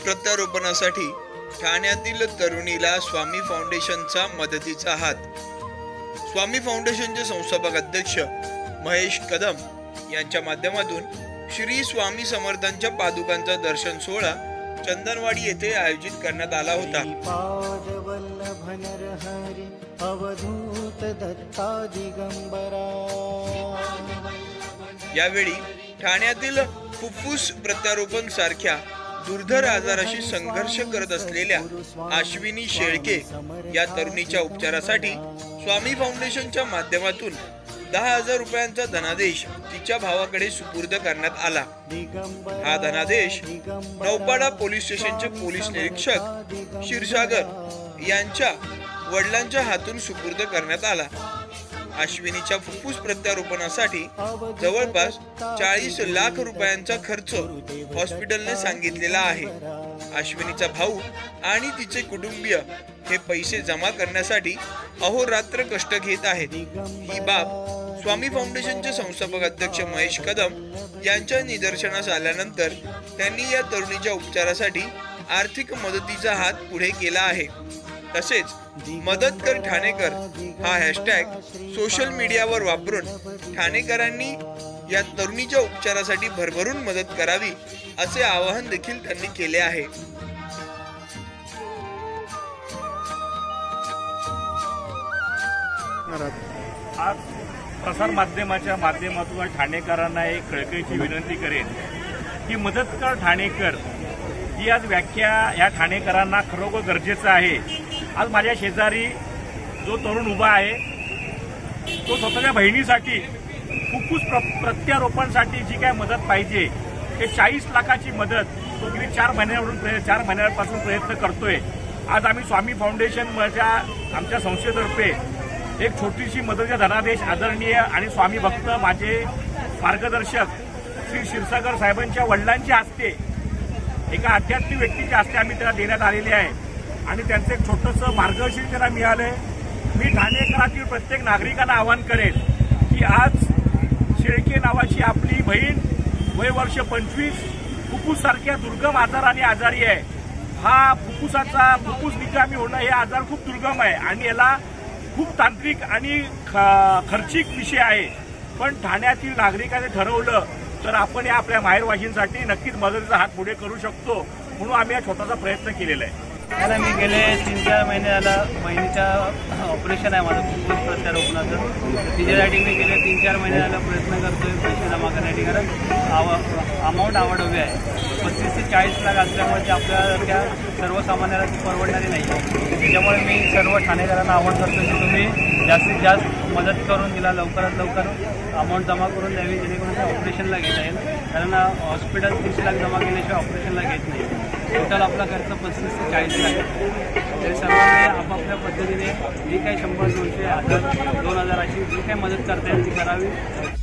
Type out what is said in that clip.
प्रत्यारोपणासाठी ठाण्यातील तरुणीला स्वामी फाउंडेशनचा मदतीचा हात। स्वामी फाउंडेशनचे संस्थापक अध्यक्ष महेश कदम यांच्या माध्यमातून श्री स्वामी समर्थांच्या पादुकांचा दर्शन सोहळा चंदनवाडी येथे आयोजित करण्यात आला होता। यावेळी ठाण्यातील फुफ्फुस प्रत्यारोपण सारख्या दुर्धर आजाराशी संघर्ष करत असलेल्या अश्विनी शेळके या तरुणीच्या उपचारासाठी स्वामी फाउंडेशनच्या माध्यमातून 10,000 रुपयांचा धनादेश तिच्या भावाकडे सुपूर्द करण्यात आला। हा धनादेश नौपाडा पोलीस स्टेशनचे पोलीस निरीक्षक क्षीरसागर यांच्या वडिलांच्या हातून सुपूर्द करण्यात आला। अश्विनीच्या फुफ्फुस प्रत्यारोपणासाठी जवळपास 40 लाख रुपयांचा खर्च हॉस्पिटलने सांगितलेला आहे। अश्विनीचा भाऊ आणि तिचे कुटुंबीय हे पैसे जमा करण्यासाठी अहोरात्र कष्ट घेत आहेत। ही बाब स्वामी फाउंडेशनचे संस्थापक अध्यक्ष महेश कदम यांच्या निदर्शनास आल्यानंतर त्यांनी या तरुणीच्या उपचारासाठी आर्थिक मदतीचा हात पुढे केला आहे। तसेच मदत कर ठाणेकर हा हॅशटॅग सोशल मीडियावर वापरून ठाणेकरांनी या तरुणीच्या उपचारासाठी भरभरून मदत करावी असे आवाहन देखील त्यांनी केले आहे। आज प्रसार माध्यमाच्या माध्यमातून ठाणेकरांना एक कळकळीची विनंती करेन की मदत कर ठाणेकर ही आज व्याख्या या ठाणेकरांना खरोखर गरजेचं आहे। आज माझ्या शेजारी जो तरुण उभा आहे तो स्वतःच्या बहिणीसाठी फुफ्फुस प्रत्यारोपणासाठी जी काय मदत पाहिजे ते 40 लाखाची मदत तो गेली 4 महिन्यापासून प्रयत्न करतोय। आज आम्ही स्वामी फाउंडेशन आमच्या संस्थेतर्फे एक छोटीशी मदतीचा धनादेश आदरणीय आणि स्वामी भक्त माझे मार्गदर्शक श्री क्षीरसागर साहेबांच्या वडिलांच्या हस्ते एका आध्यात्मिक व्यक्तीच्या हस्ते आम्ही त्याला देण्यात आलेले आहे आणि त्यांचं एक छोटंसं मार्गदर्शन त्याला मिळालंय। मी ठाणेकरातील प्रत्येक नागरिकांना आवाहन करेन की आज शेळके नावाची आपली बहीण वय वर्ष 25 फुफ्फुस सारख्या दुर्गम आजाराने आजारी आहे। हा फुफ्फुस निकामी होणं हे आजार खूप दुर्गम आहे आणि याला खूप तांत्रिक आणि खर्चिक विषय आहे, पण ठाण्यातील नागरिकांनी ठरवलं तर आपण या आपल्या माहेरवाशींसाठी नक्कीच मदतीचा हात पुढे करू शकतो, म्हणून आम्ही हा छोटासा प्रयत्न केलेला आहे। मला मी गेले 3-4 महिने झालं बहिणीचा ऑपरेशन आहे माझं फुफ्फुस प्रत्यारोपणाचं। तिच्यासाठी मी गेले 3-4 महिने झालं प्रयत्न करतोय पैसे जमा करण्यासाठी, कारण अमाऊंट आवडवी आहे। 35 ते 40 लाख असल्यामुळे आपल्याला सर्वसामान्याला ती परवडणारी नाही। त्याच्यामुळे मी सर्व ठाणेकरांना आवाहन करतो की तुम्ही जास्तीत जास्त मदत करून तिला लवकरात लवकर अमाऊंट जमा करून द्यावी, जेणेकरून ऑपरेशनला घेता येईल। कारण हॉस्पिटल 30 लाख जमा केल्याशिवाय ऑपरेशनला घेत नाही। टोटल आपला खर्च 35 ते 40 लाख आहे। तरी सर्वांनी आपापल्या पद्धतीने जी काही 100, 200, 1000, 2000 अशी जी काही मदत करता येईल ती करावी।